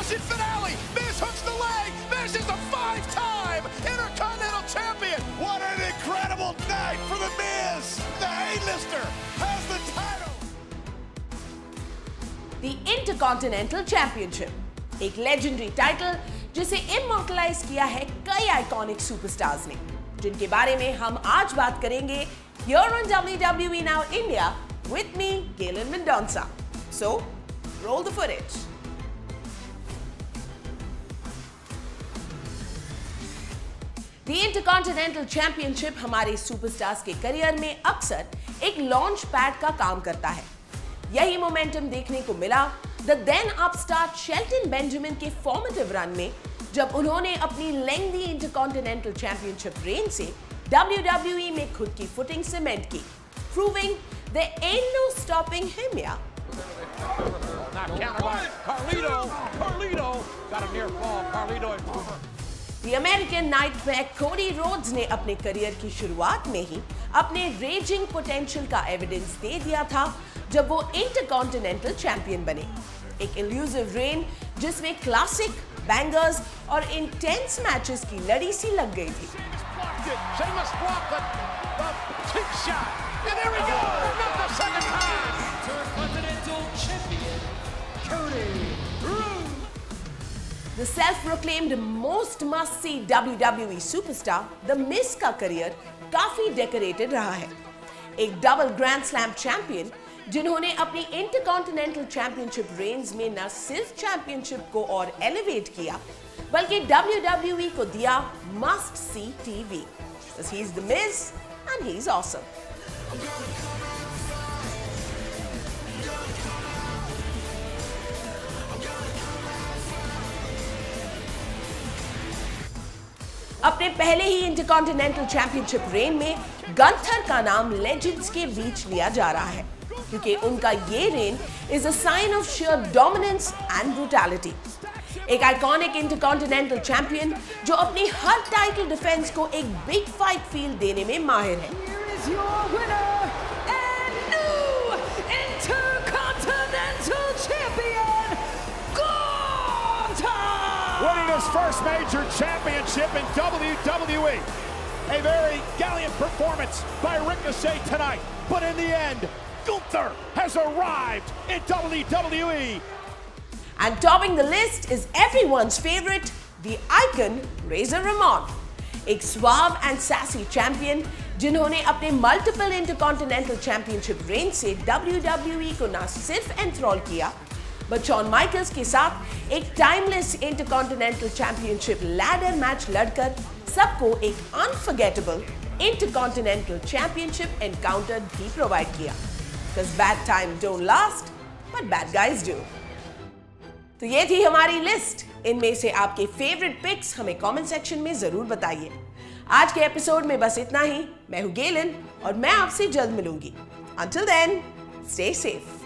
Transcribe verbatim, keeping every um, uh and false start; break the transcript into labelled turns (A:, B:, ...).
A: explosion finale. Miz hooks the leg. Miz is a five-time Intercontinental Champion. What an incredible night for the Miz. The A-lister has the title.
B: The Intercontinental Championship, एक legendary title जिसे immortalize किया है कई iconic superstars ने, जिनके बारे में हम आज बात करेंगे here on W W E Now India with me, Galen Mendonca. So, roll the footage. The Intercontinental Championship हमारे superstars के करियर में अक्सर एक launch pad का काम करता है। यही मोमेंटम देखने को मिला the then upstart Shelton Benjamin के फॉर्मेटिव रन में, जब उन्होंने अपनी लेंथी इंटरकॉन्टिनेंटल चैंपियनशिप रेन से डब्ल्यू डब्ल्यू ई में खुद की फुटिंग सीमेंट की, proving there and no stopping him. या the American nightmare Cody Rhodes ने अपने करियर की शुरुआत में ही अपने रेजिंग पोटेंशियल का एविडेंस दे दिया था जब वो इंटरकॉन्टिनेंटल चैंपियन बने। एक इल्यूसिव रेन जिसमें क्लासिक, बैंगर्स और इंटेंस मैचेस की लड़ी सी लग गई थी। The self-proclaimed most must-see W W E superstar, The Miz का करियर काफी डेकोरेटेड रहा है। एक डबल ग्रैंड स्लैम चैंपियन जिन्होंने अपनी इंटरकॉन्टिनेंटल चैंपियनशिप रेंज में न सिर्फ चैंपियनशिप को और एलिवेट किया, बल्कि डब्ल्यू डब्ल्यू ई को दिया must see TV. He is The Miz and he is awesome. अपने पहले ही इंटरकॉन्टिनेंटल चैंपियनशिप रेन में गंथर का नाम लेजेंड्स के बीच लिया जा रहा है, क्योंकि उनका ये reign is a sign of sheer dominance and brutality. एक आइकॉनिक इंटरकॉन्टिनेंटल चैंपियन जो अपनी हर टाइटल डिफेंस को एक बिग फाइट फील देने में माहिर है।
A: Winning his first major championship in W W E. A very gallant performance by Ricochet tonight, but in the end, Gunther has arrived in W W E.
B: And topping the list is everyone's favorite, the icon Razor Ramon, एक suave and sassy champion जिन्होंने अपने multiple intercontinental championship reign से W W E को न सिर्फ enthrall किया, but Shawn Michaels के साथ एक timeless intercontinental championship ladder match लड़कर सबको एक अनफॉरगेटेबल इंटरकॉन्टिनेंटल चैंपियनशिप एनकाउंटर भी प्रोवाइड किया। Because bad time don't last, but bad guys do. तो ये थी हमारी लिस्ट। इनमें से आपके फेवरेट पिक्स हमें कमेंट सेक्शन में जरूर बताइए। आज के एपिसोड में बस इतना ही। मैं हूं गेलन और मैं आपसे जल्द मिलूंगी। Until then, stay safe.